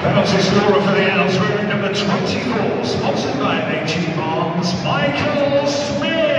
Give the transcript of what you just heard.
Penalty scorer for the Owls, wearing number 24, sponsored by HE Barnes, Michael Smith.